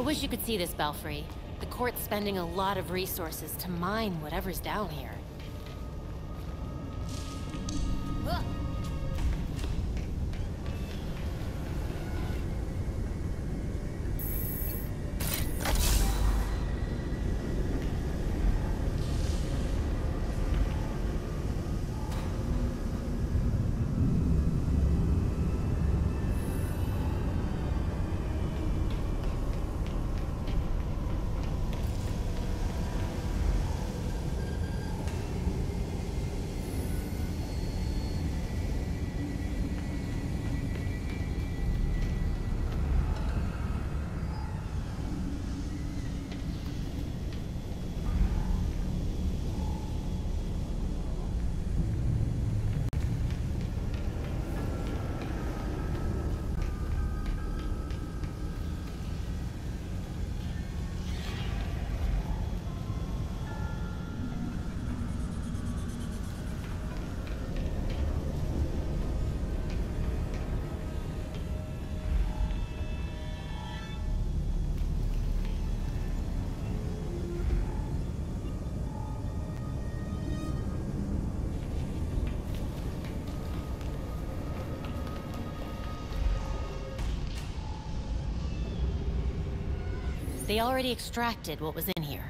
wish you could see this belfry. The court's spending a lot of resources to mine whatever's down here. They already extracted what was in here.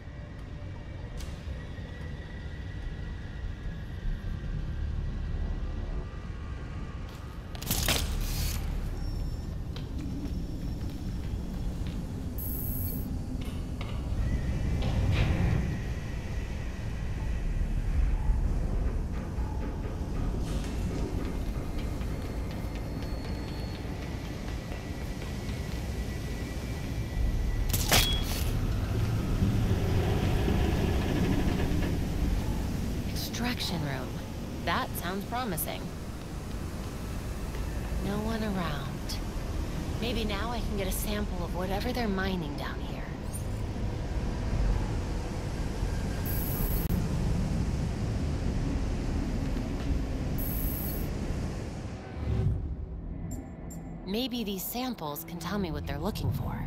Extraction room. That sounds promising. No one around. Maybe now I can get a sample of whatever they're mining down here. Maybe these samples can tell me what they're looking for.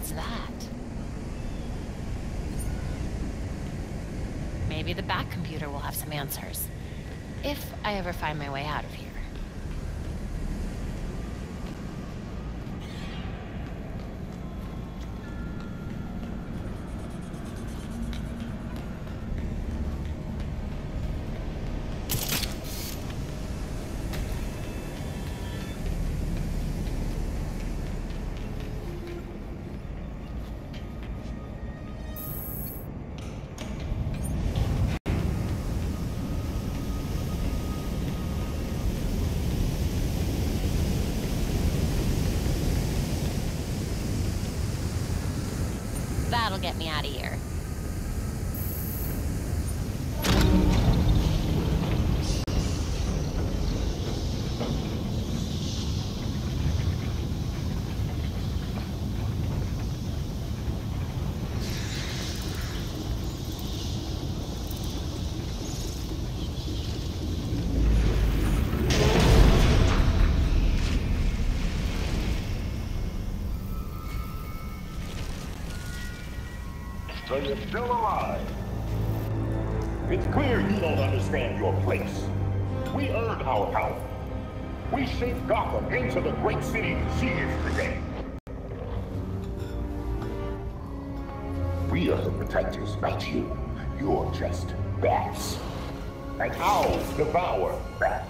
was that? Maybe the back computer will have some answers. If I ever find my way out of here. That'll get me out of here. So you're still alive. It's clear you don't understand your place. We earned our power. We shaped Gotham into the great city she is today. We are the protectors, not you. You're just bats. And owls devour bats.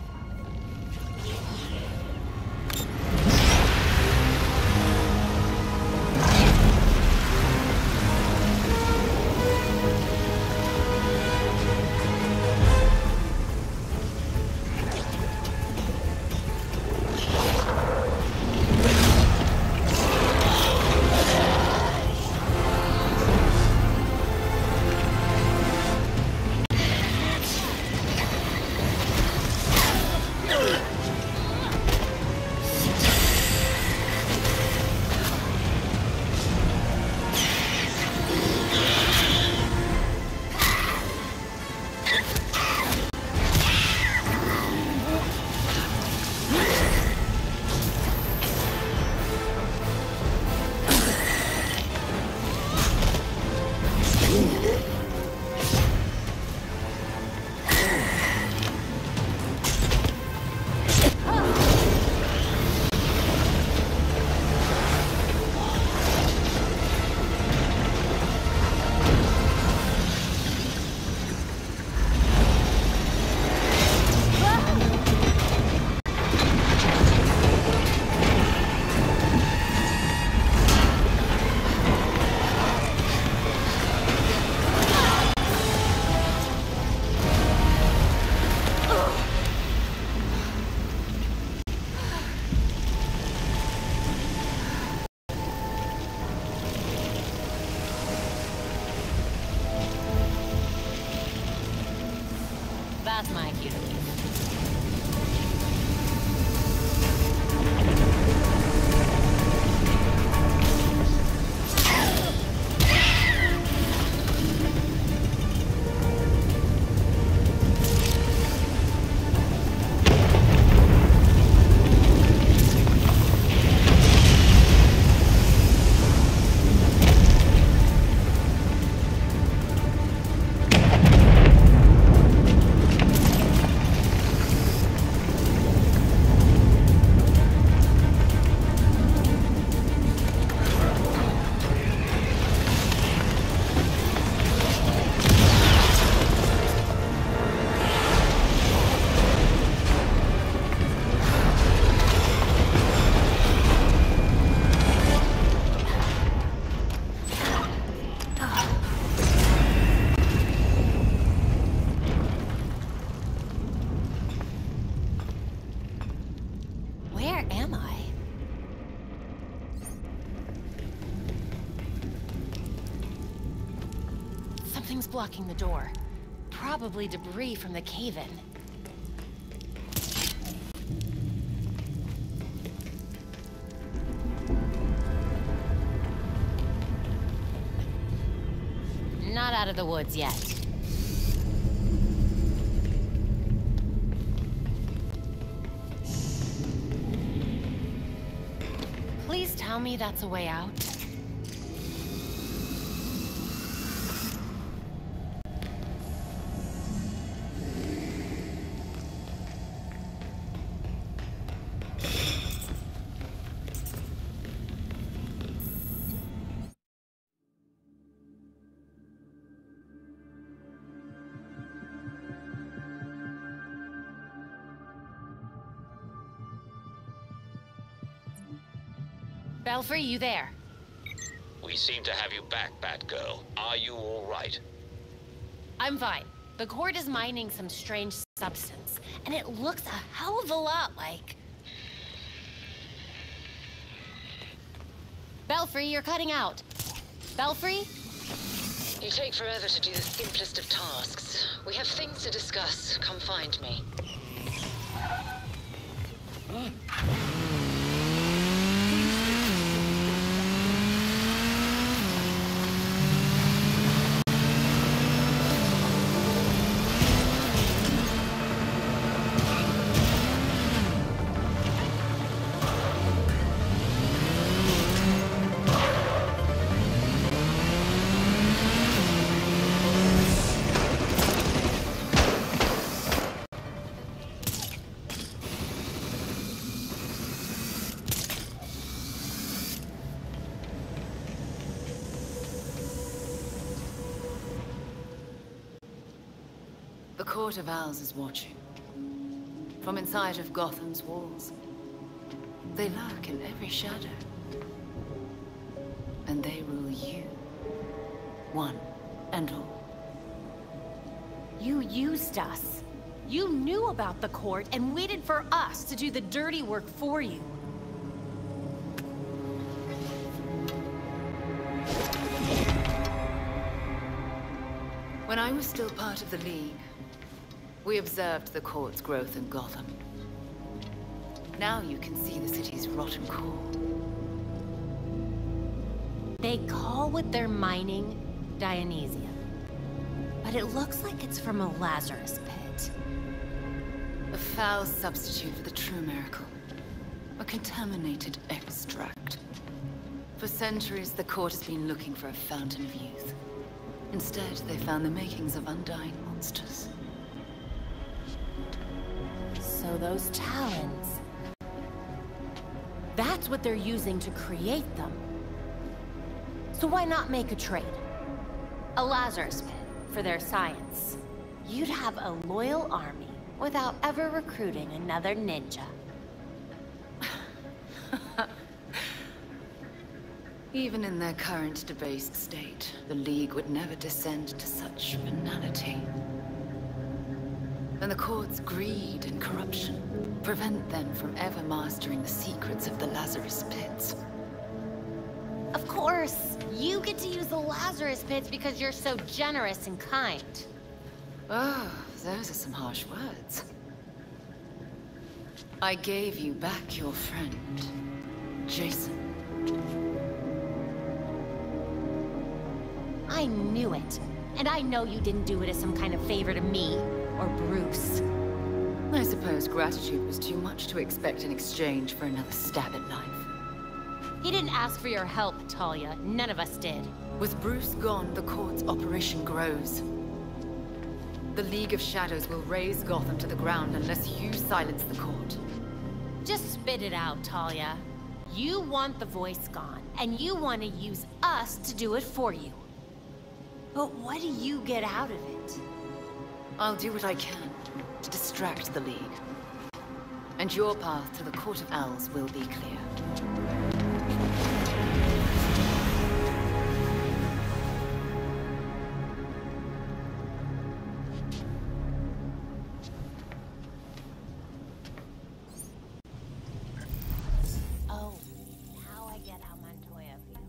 That's my cue to leave. Where am I? Something's blocking the door. Probably debris from the cave-in. Not out of the woods yet. Please tell me that's a way out. Belfry, you there? We seem to have you back, Batgirl. Are you all right? I'm fine. The court is mining some strange substance, and it looks a hell of a lot like... Belfry, you're cutting out. Belfry? You take forever to do the simplest of tasks. We have things to discuss. Come find me. The Court of Owls is watching. From inside of Gotham's walls. They lurk in every shadow. And they rule you. One and all. You used us. You knew about the court and waited for us to do the dirty work for you. When I was still part of the League, we observed the court's growth in Gotham. Now you can see the city's rotten core. They call what they're mining Dionysium. But it looks like it's from a Lazarus pit. A foul substitute for the true miracle. A contaminated extract. For centuries, the court has been looking for a fountain of youth. Instead, they found the makings of undying monsters. So those talons... That's what they're using to create them. So why not make a trade? A Lazarus pit for their science. You'd have a loyal army without ever recruiting another ninja. Even in their current debased state, the League would never descend to such banality. And the court's greed and corruption prevent them from ever mastering the secrets of the Lazarus pits. Of course, you get to use the Lazarus pits because you're so generous and kind. Oh, those are some harsh words. I gave you back your friend, Jason. I knew it. And I know you didn't do it as some kind of favor to me, or Bruce. I suppose gratitude was too much to expect in exchange for another stab at life. He didn't ask for your help, Talia. None of us did. With Bruce gone, the court's operation grows. The League of Shadows will raise Gotham to the ground unless you silence the court. Just spit it out, Talia. You want the voice gone, and you want to use us to do it for you. But what do you get out of it? I'll do what I can to distract the League. And your path to the Court of Owls will be clear. Oh, now I get how Montoya feels.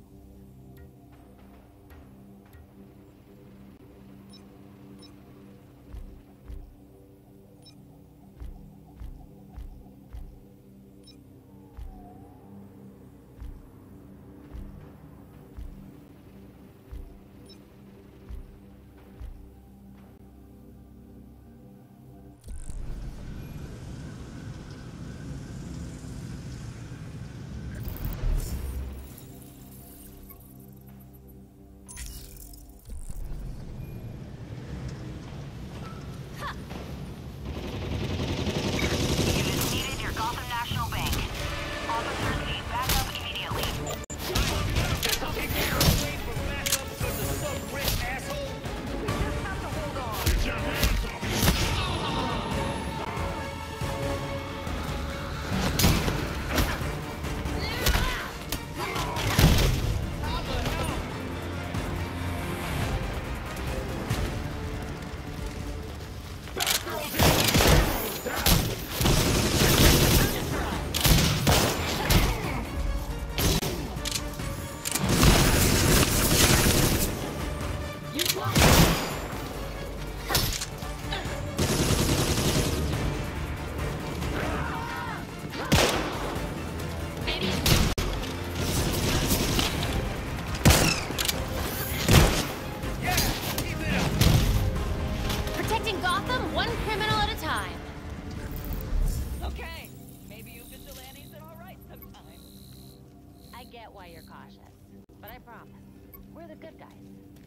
get why you're cautious, but I promise, we're the good guys.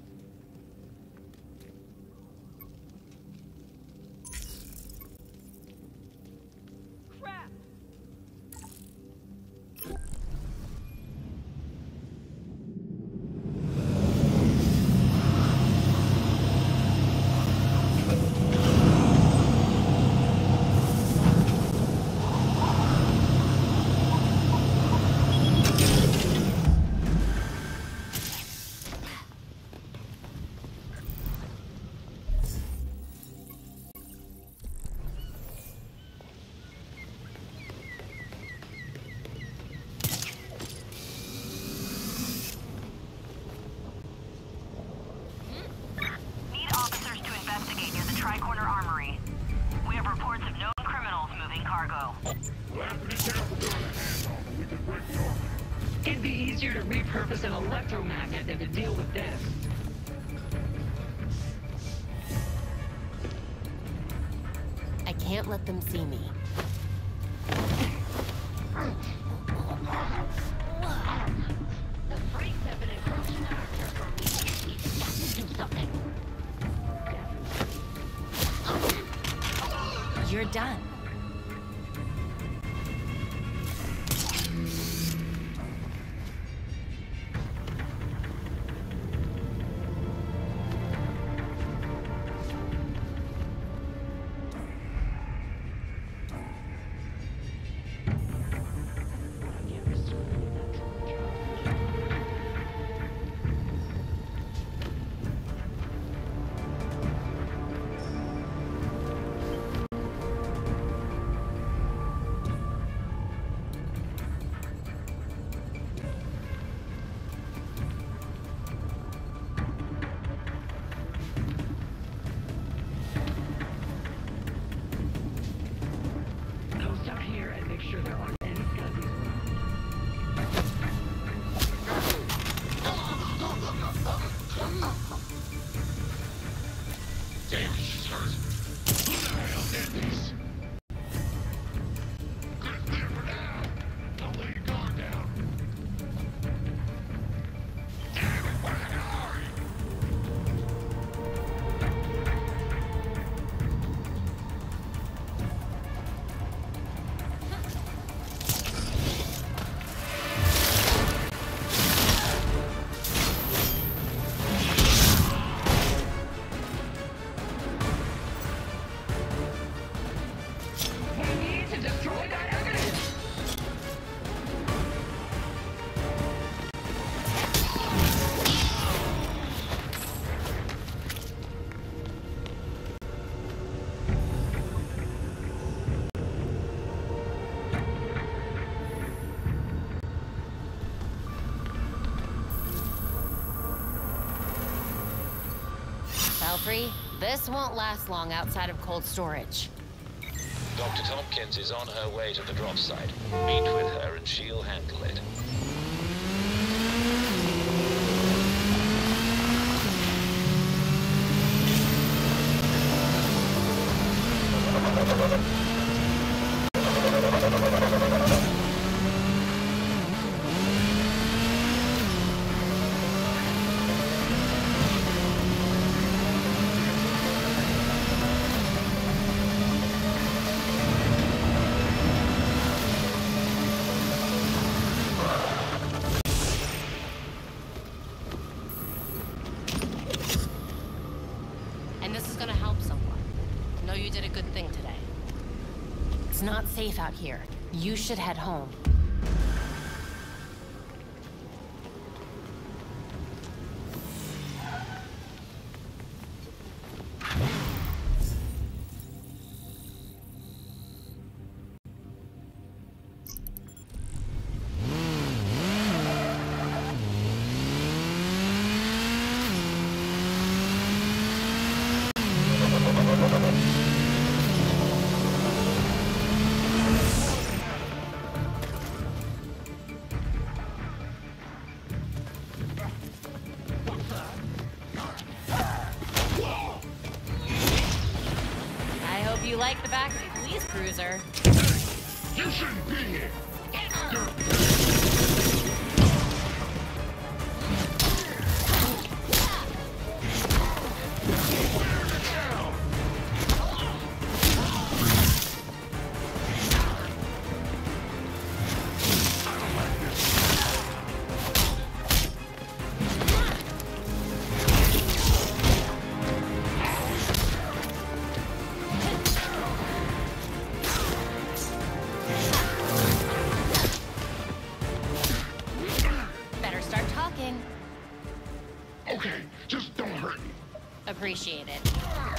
Crap! It'd be easier to repurpose an electromagnet than to deal with this. I can't let them see me. The freaks have been encroaching on our territory. Do something. You're done. Sure there aren't any scuzzies Damn, she's hurt. Who the hell did this? Good clear for now. Don't let your guard down. Damn it, why the hell are you? Belfry, this won't last long outside of cold storage. Dr. Tompkins is on her way to the drop site. Meet with her and she'll handle it. And this is gonna help someone. Know you did a good thing today. It's not safe out here. You should head home. You like the back of the police cruiser. You shouldn't be here. Okay, just don't hurt me. Appreciate it.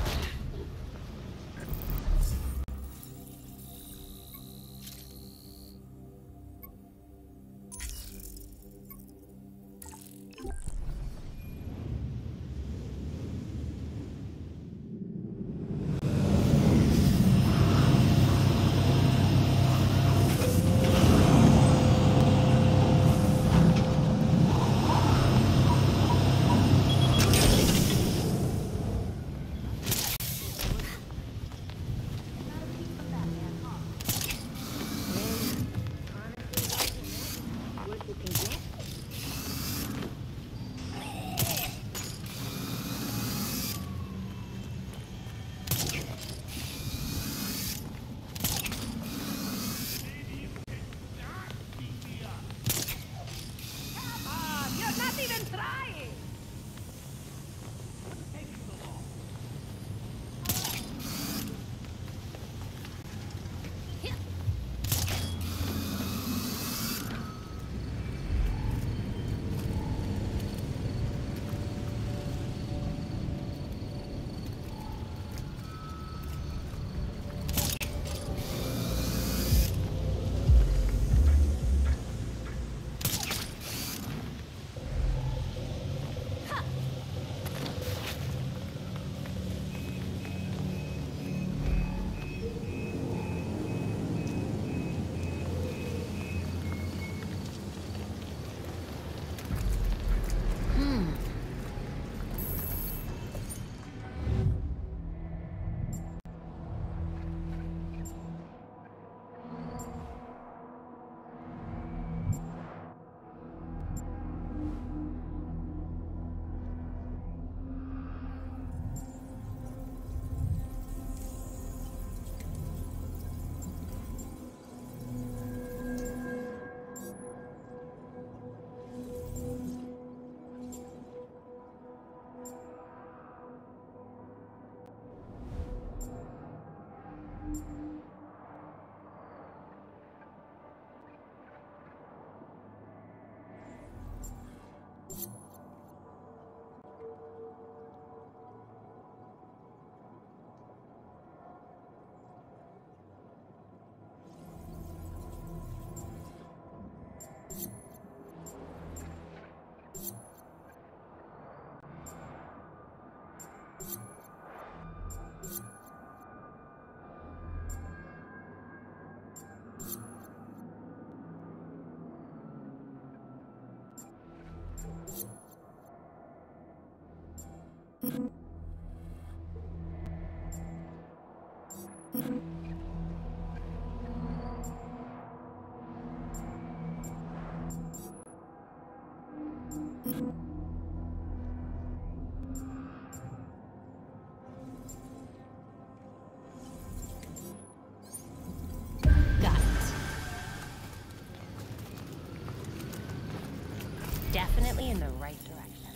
Definitely in the right direction.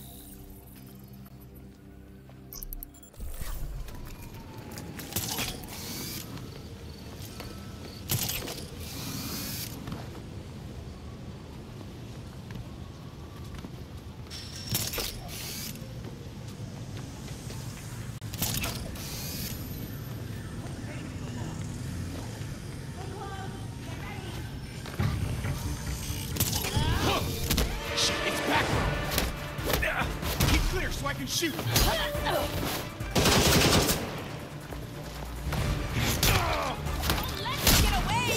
So I can shoot. Let's get away!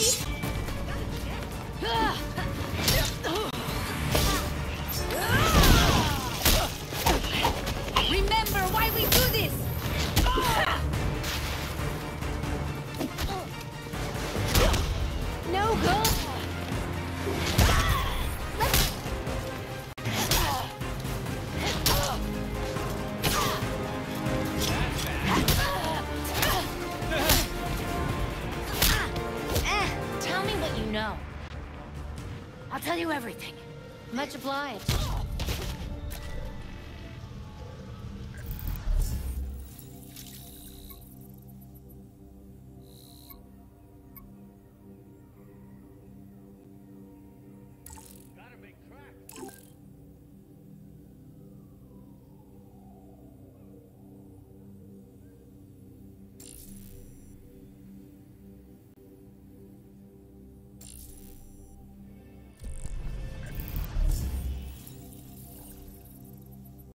Remember why we do this! No go! Tell me what you know. I'll tell you everything. Much obliged.